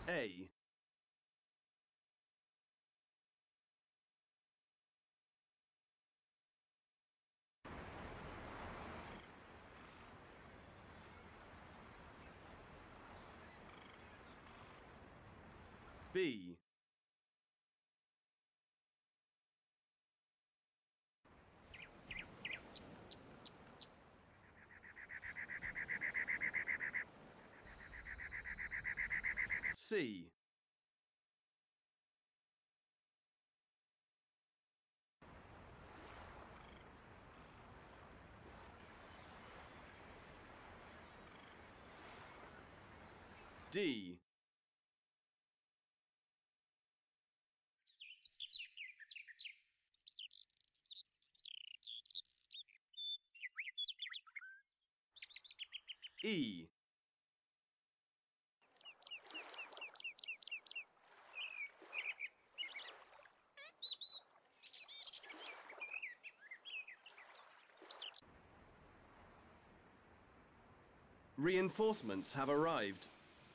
A. B. C. D. E. Reinforcements have arrived.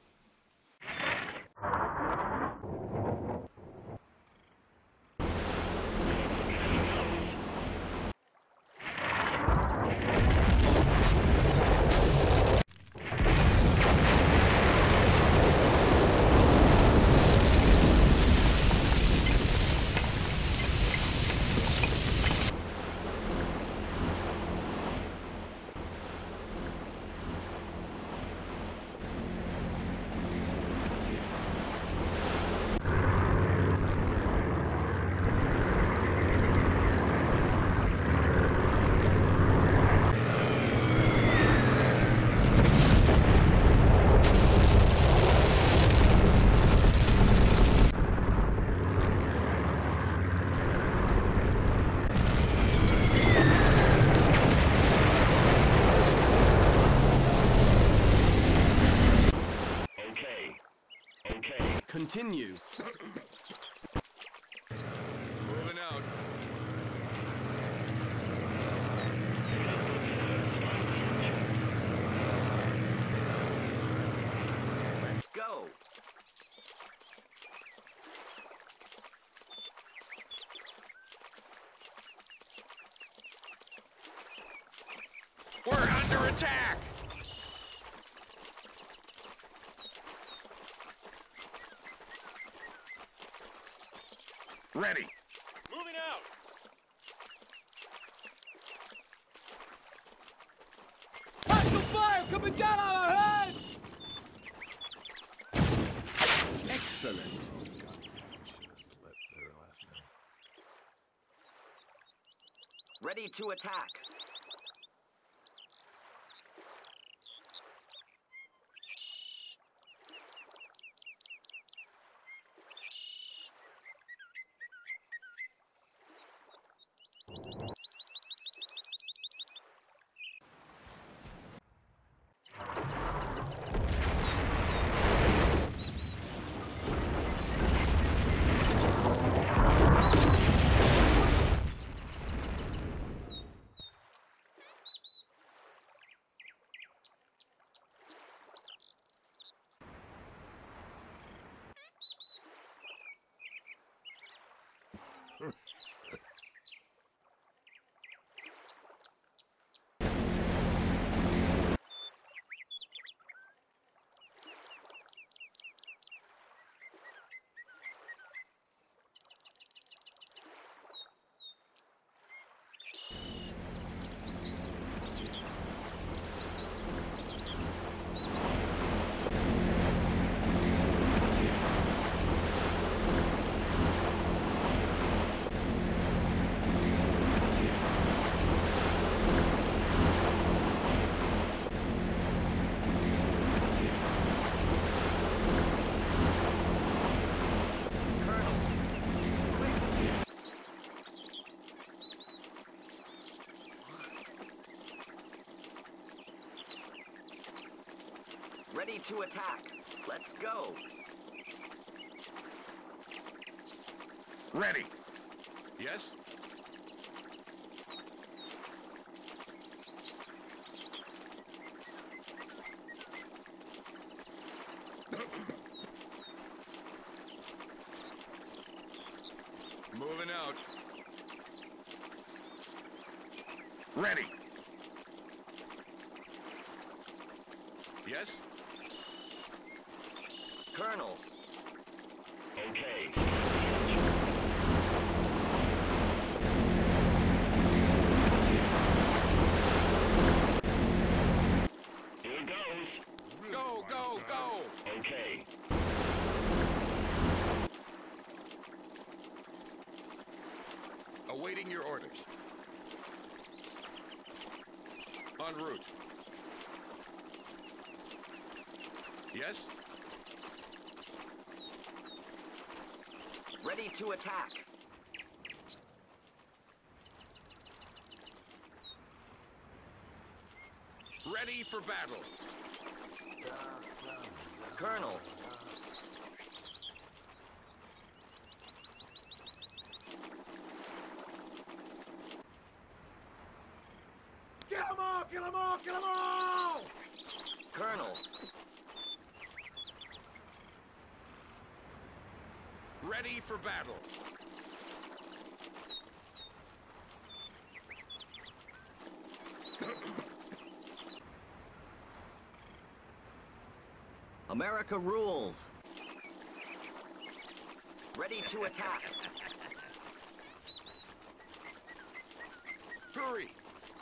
Continue. Moving out. Let's go. We're under attack! Ready. Moving out. Hostile fire coming down on our heads! Excellent. Ready to attack. Ready to attack. Let's go. Ready. Yes? Ready. Yes? Colonel. Okay. Here goes. Go, go, go! Okay. Awaiting your orders. En route. Yes? Ready to attack. Ready for battle. Colonel. Kill them all! Kill them all! Kill them all! Colonel. Ready for battle. America rules. Ready to attack. Hurry!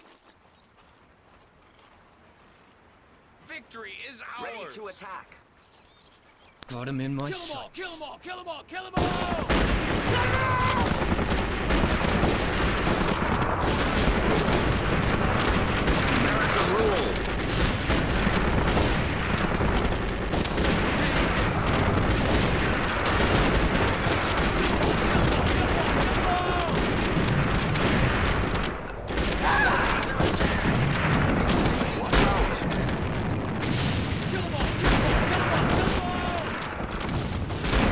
Victory is ours! Ready to attack. Got him in my Kill them all! sight. Kill them all! Kill them all! Kill them all! America rules. Kill them all! Kill them all! Kill them all! Kill them all!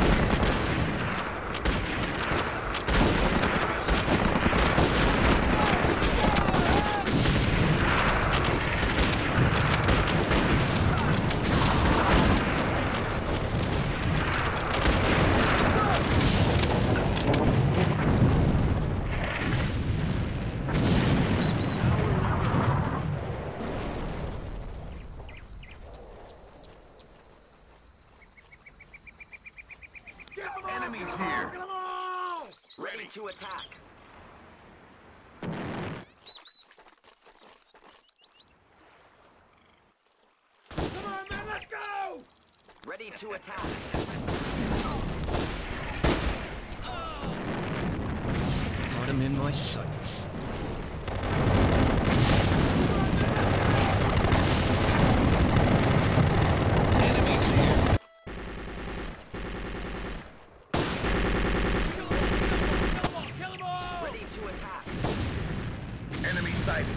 Kill them all! Enemies Kill them all! here. Kill them all! Ready to attack. Come on, man! Let's go! Ready to attack. Got him in my sight. Enemies here! Kill them all! Kill them all! Kill them all! Ready to attack. Enemy sighted.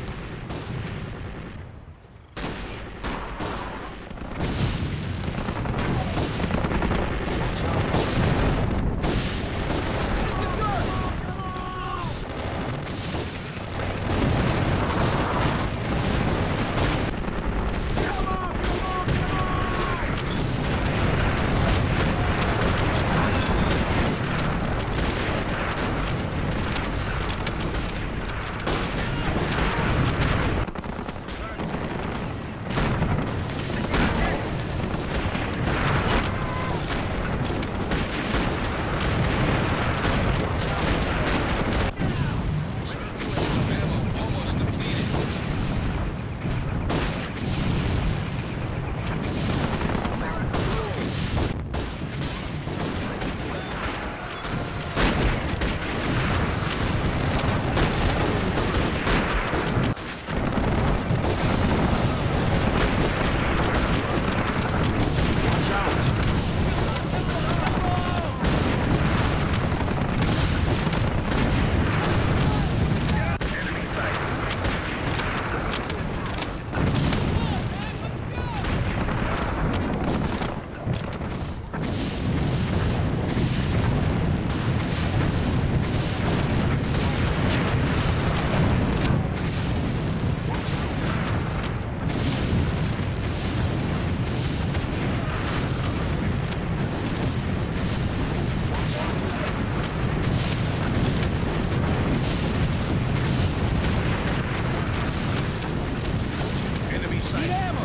Need sighted. ammo!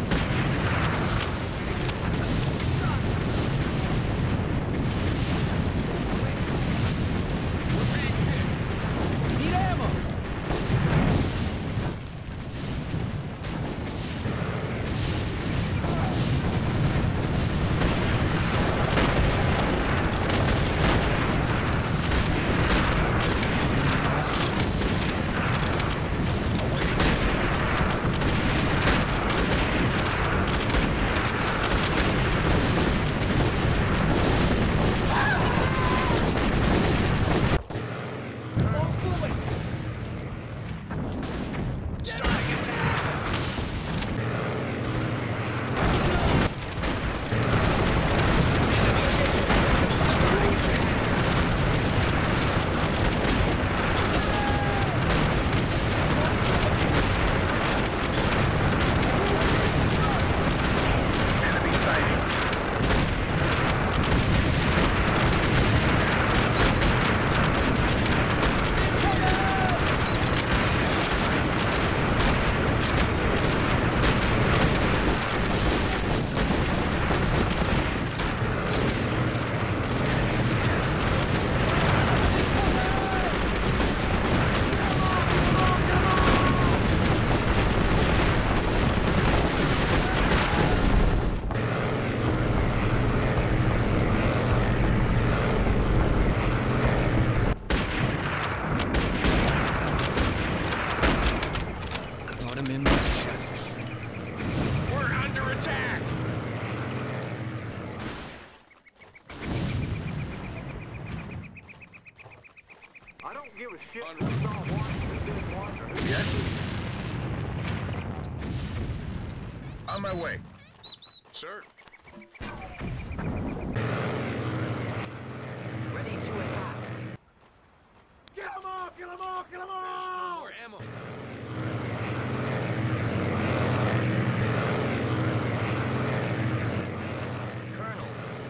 We're being hit. Need ammo! All moving! Starting attack. Enemy sighting. Got him in my sights. We're under attack. I don't give a shit On- who saw one, who did one, or who Yes. On my way. Sir. ready to attack. Get 'em all! Get 'em all! Get 'em No all! more ammo. Colonel,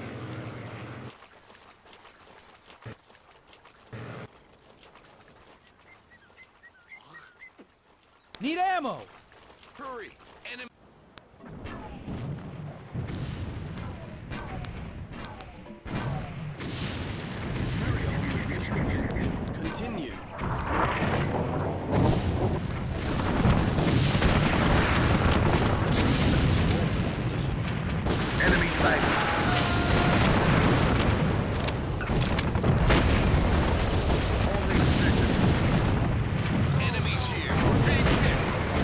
Need ammo! Hurry. Enemy. Continue. Towards position. Enemy sighted. Holding position. Enemies here. We're being hit.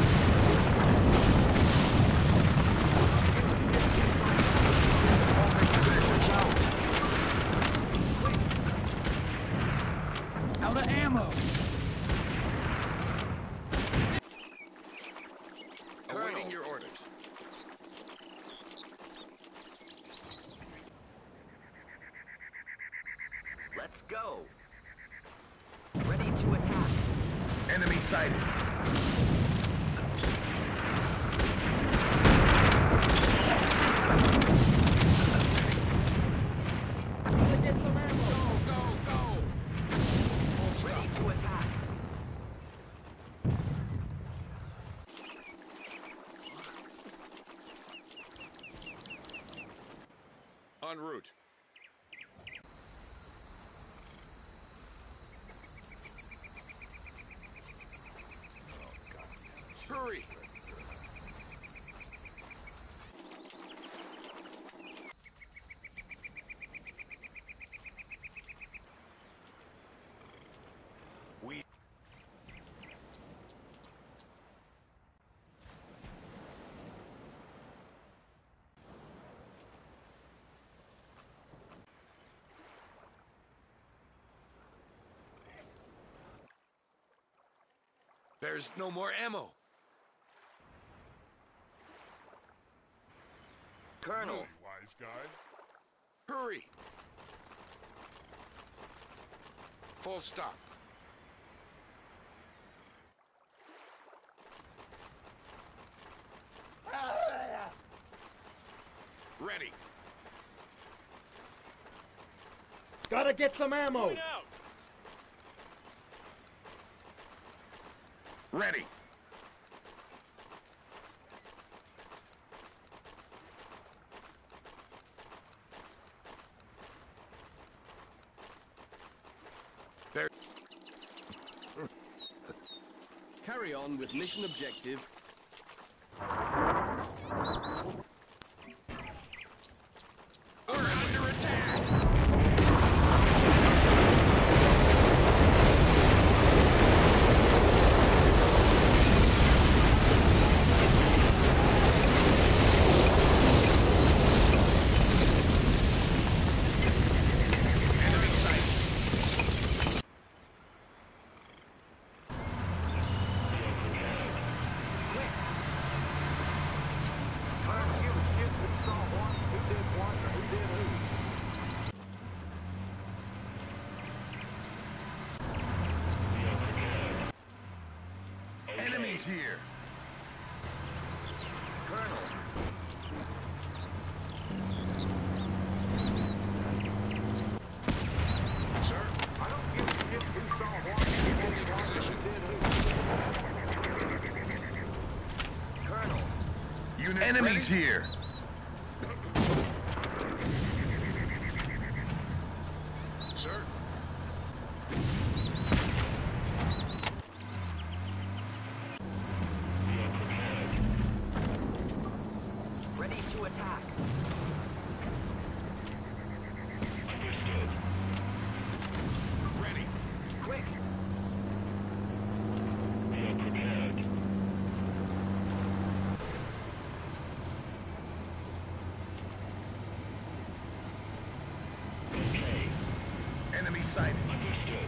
Holding position. Out of ammo! Awaiting your orders. let's go. Ready to attack. Enemy sighted. Gotta get some ammo! Go, go, go. Full Ready stop. to attack. En route. Hurry. We There's no more ammo. Colonel, Wise guy. Hurry. Full stop. Ready. Gotta get some ammo! Out. Ready. Carry on with mission objective. We're under attack! Enemy sight! I don't give a shit who saw what, who did what, or who did who. Enemies here! Colonel, Sir, I don't give a shit who saw what, who did holding what, or position. who did who. Colonel, Unit enemies here! Sir, ready to attack. Understood. ready. Quick, We are prepared. Okay. Enemy sighted. Understood.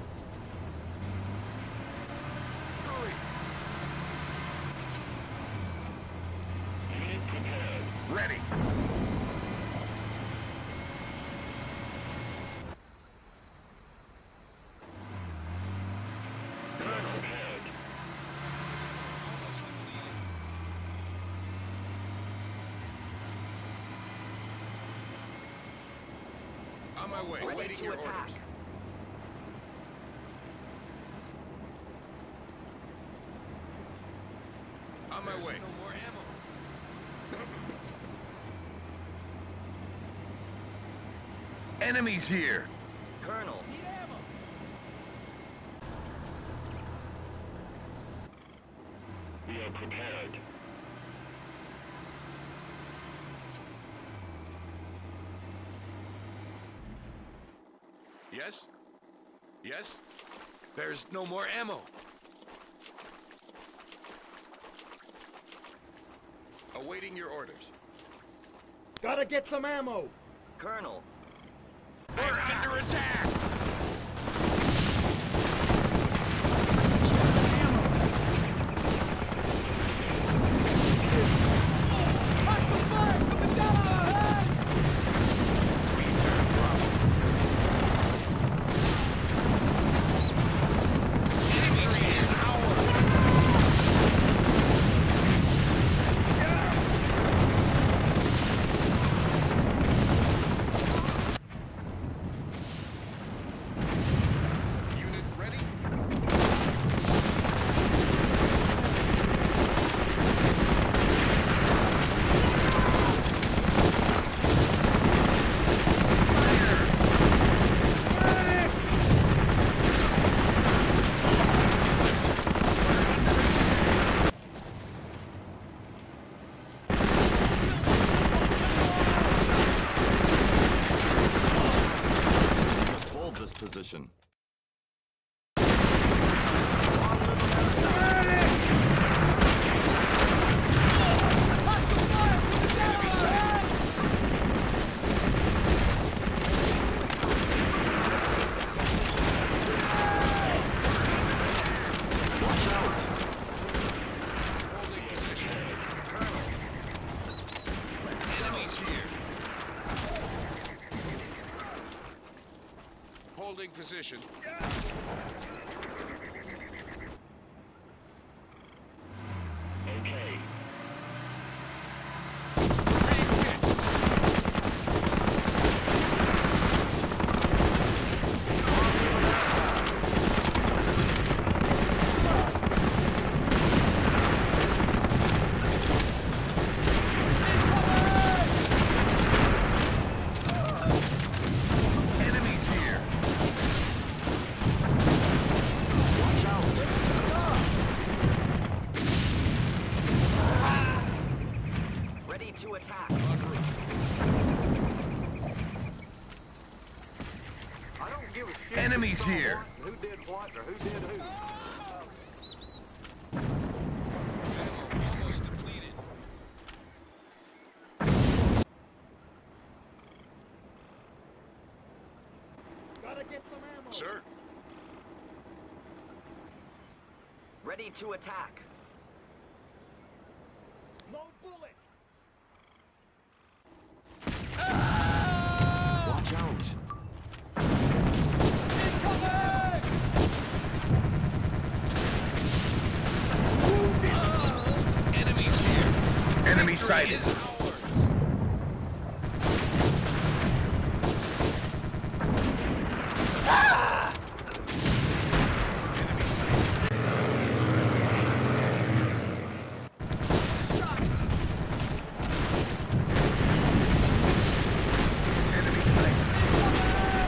Hurry! Unit prepared. Ready! Prepared. On my way, ready waiting to your attack. orders. On my way. No more ammo. Enemies here! Colonel, Need ammo. We are prepared. Yes? Yes? There's no more ammo. Awaiting your orders. Gotta get some ammo. Colonel, We're under attack! Hostile fire coming down on our head! Enemies here! Unit ready? Must hold this position. Hostile fire coming down on our head! Watch out! Holding position. Enemies here. Holding position. Okay. Being hit. Incoming! Enemies here. Enemies here. Who did what or who did who? Almost depleted. Gotta get some ammo. Sir. Ready to attack. No bullet. Watch out! Enemies here. Enemy Victory sighted. is ours. Enemy sighted. Enemy sighted.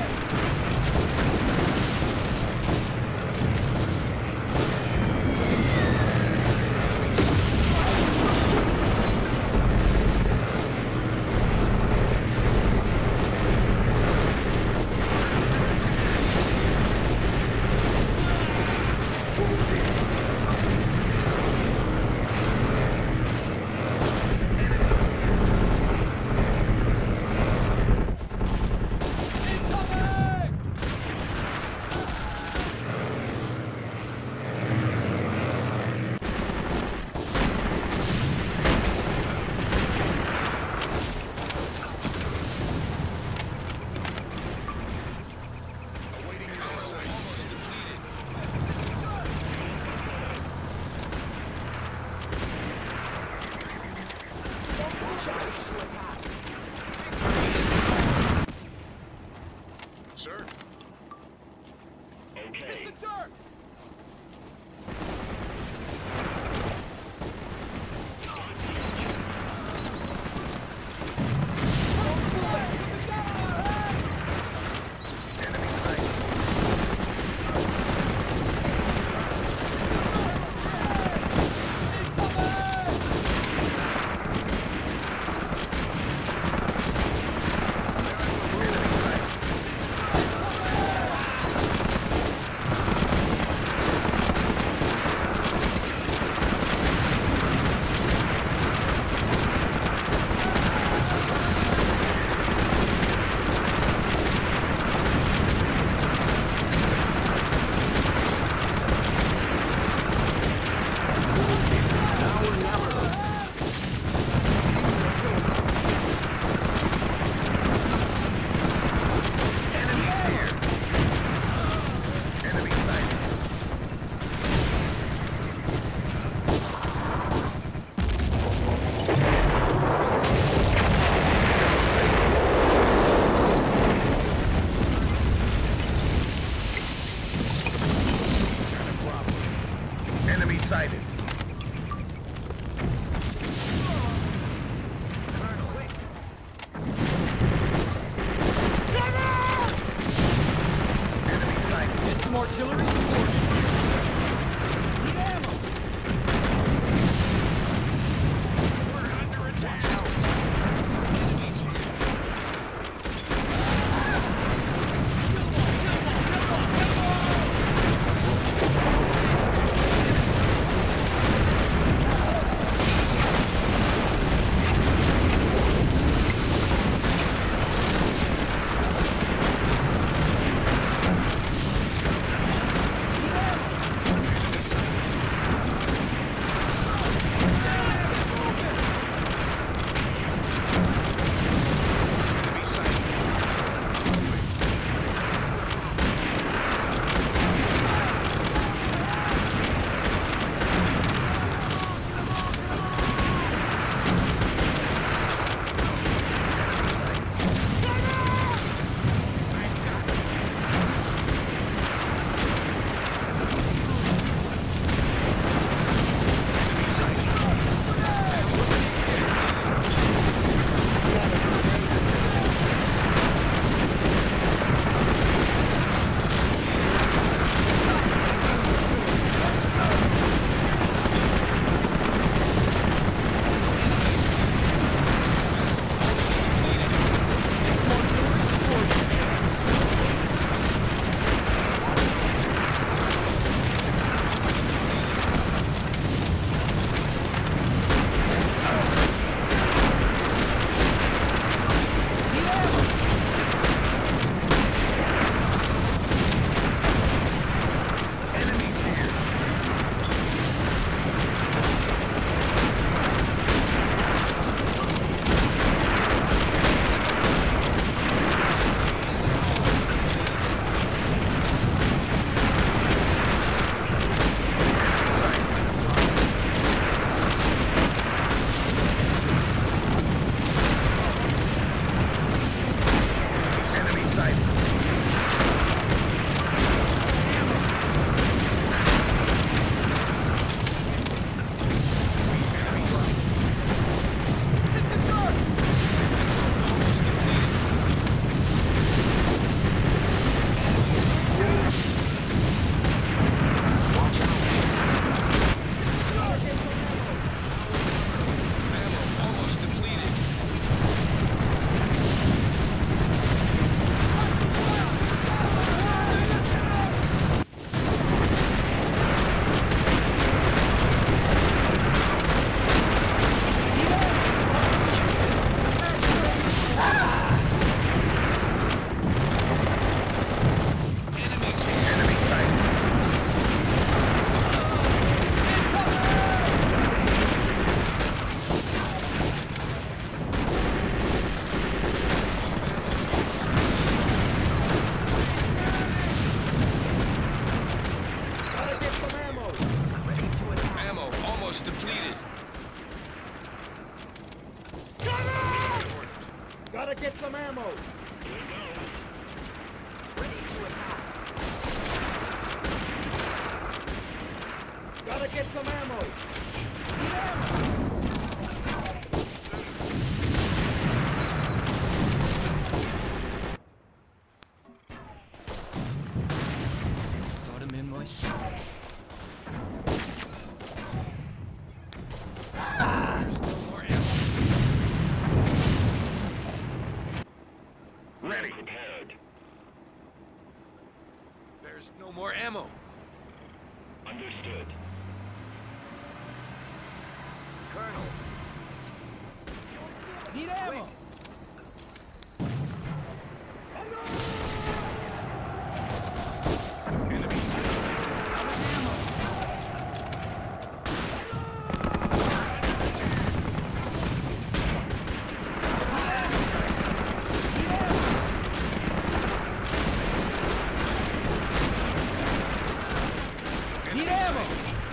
Awaiting your insight. Almost depleted. Sir. Okay. Enemy sighted. Gotta get some ammo. Ready to attack. Gotta get some ammo. Got him in my sight. Ready. Prepared. There's no more ammo. Understood. Colonel. Need ammo. Enemy sighted. Out of ammo. Need ammo.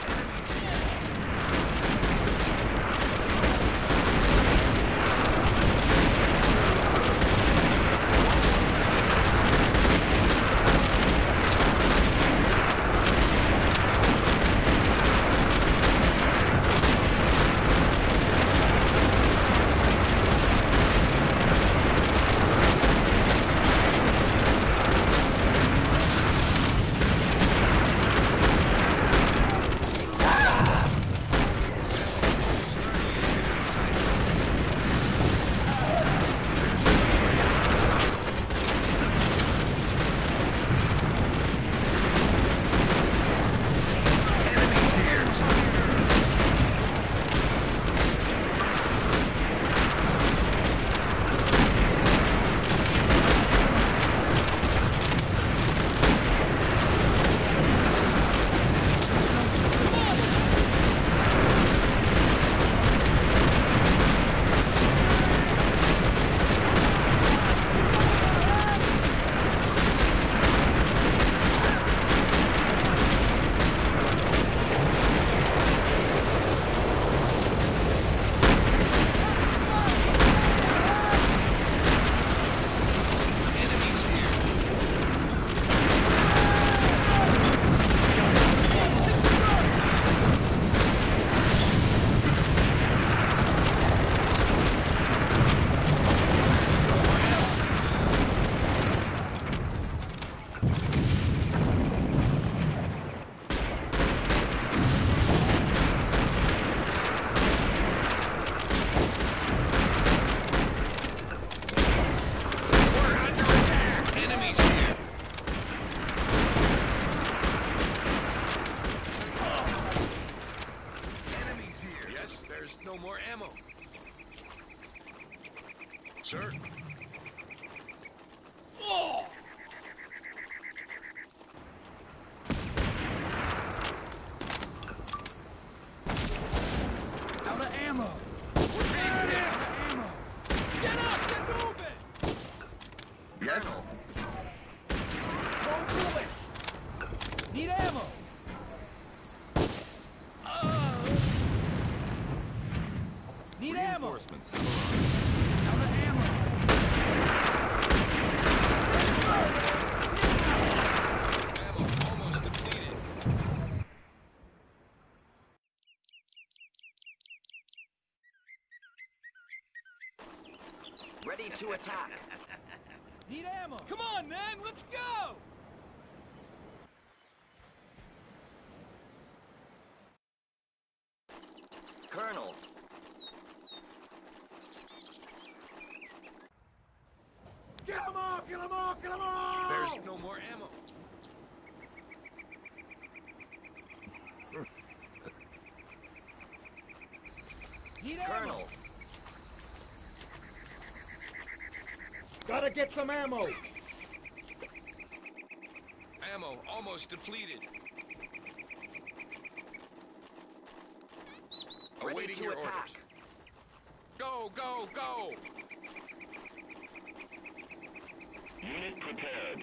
Enemies here. We're under attack. Enemies here. Enemies here. Yes, there's no more ammo. Sir? Out of ammo. We're being hit. Out of ammo. Get up! Get moving! Yes. Roll bullets. Need ammo. Need ammo. Reinforcements have arrived. Out of ammo. Ammo almost depleted. Ready to attack. Need ammo. Come on, man. Let's go. Colonel. Get them all! Get them all! Get them all! There's no more ammo. Need ammo. Colonel. Gotta get some ammo. Ammo almost depleted. Ready Awaiting to your attack. orders. Go, go, go! Unit prepared.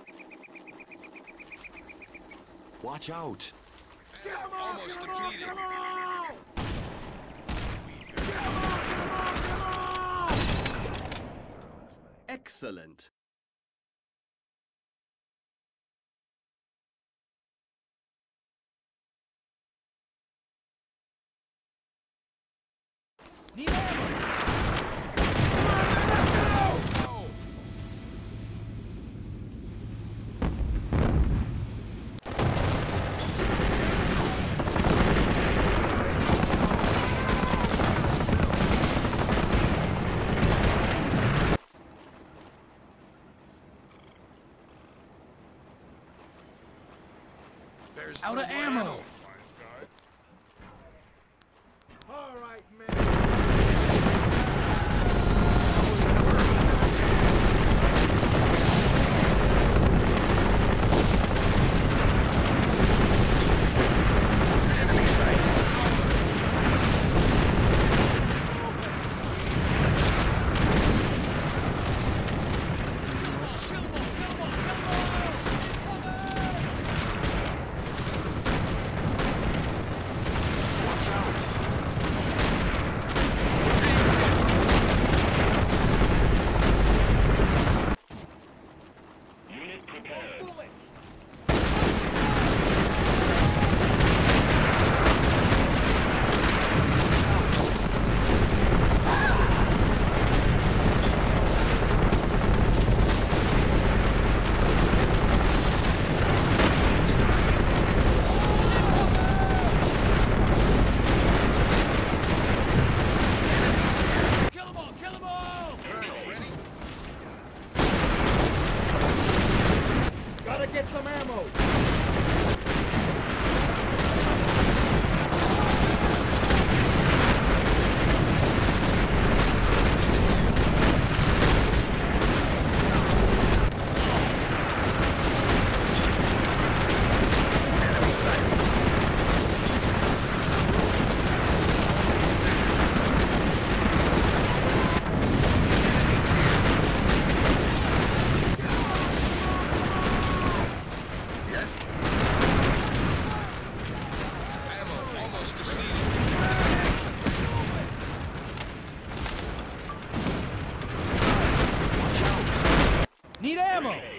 Watch out! Get them all! Almost Get them all! depleted. Get them all! Get them all! Get them all! Get them all! Excellent. Need ammo! Go! There's Out of no ammo. ammo. All right, man. Kill 'em all! Kill 'em all! Kill 'em all! Watch out! Unit prepared. Kill 'em all! Kill 'em all! Ready? Gotta get some ammo. Ammo almost depleted. Need ammo!